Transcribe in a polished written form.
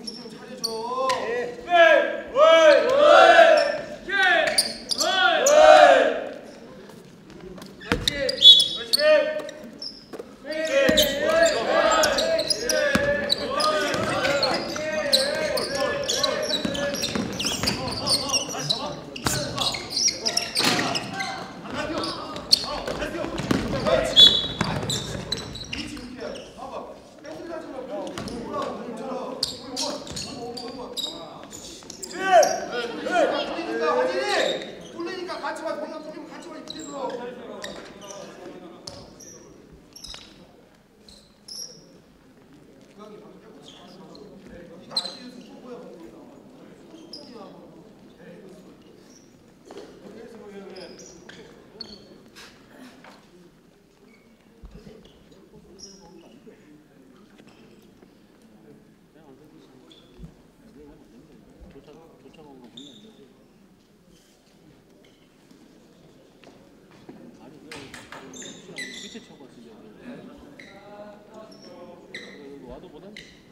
정신 좀 차려줘. 뚫리니까 같이 와. 공격 뚫리면 같이 와. 밑에서. 밑에 쳐봤지. 와도 못한다.